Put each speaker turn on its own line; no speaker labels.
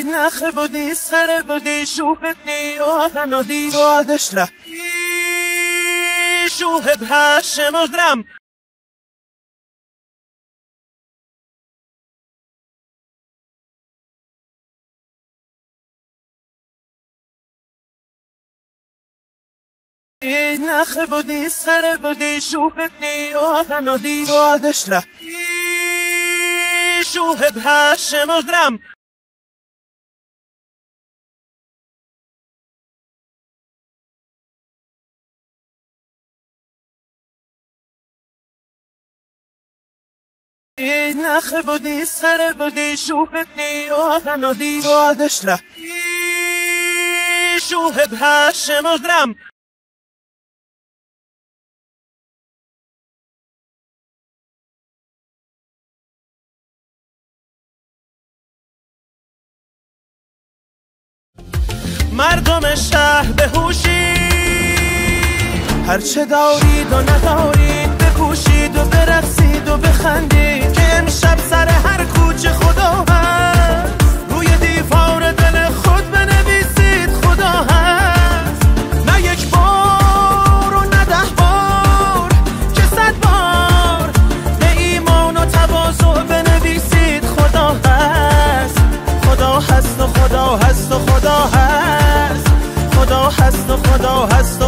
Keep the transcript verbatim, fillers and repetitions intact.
نخ بودی سر بودی شوهدنی آدم دی آدش را شوهد هاشم ازرم نخ بودی سر بودی شوهدنی آدم دی آدش را شوهد هاشم ازرم نخ بودی سر بودی شوهدنی آدم دی آدش را شوهد هاشم ازرم مردم شهر بهوشی هرچه دارید و ندارید بکوشید و برقصید و بخندید که امشب سر هر کوچه خدا هست روی دیوار دل خود بنویسید خدا هست نه یک بار و نه ده بار که صد بار به ایمان و تواضع بنویسید خدا هست خدا هست و خدا هست و خدا هست خدا هست و خدا هست و